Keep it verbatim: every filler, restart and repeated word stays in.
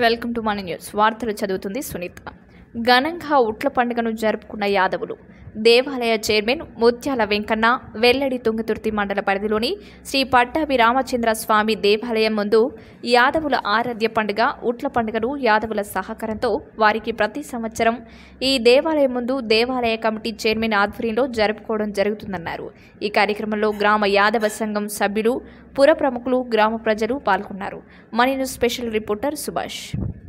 Welcome to మన news. వార్తలు చదువుతుంది సునీత. ఘనంగా ఉట్ల పండుగను జరుపుకున్న యాదవులు. దేవాలయ చైర్మన్ ముత్యాల వెంకన్న వెల్లడి తుంగతుర్తి మండల పరిధిలోని శ్రీ పట్టాభి రామచంద్ర స్వామి దేవాలయం ముందు యాదవుల ఆరాధ్య పండుగ ఉట్ల పండుగను యాదవుల సహకారంతో వారికి ప్రతి సంవత్సరం ఈ దేవాలయం ముందు దేవాలయ కమిటీ చైర్మన్ ఆధ్వర్యంలో జరుపుకోవడం జరుగుతుందన్నారు. ఈ కార్యక్రమంలో గ్రామ యాదవ సంఘం సభ్యులు, పుర ప్రముఖులు, గ్రామ ప్రజలు పాల్గొన్నారు. మన న్యూస్ స్పెషల్ రిపోర్టర్ సుభాష్.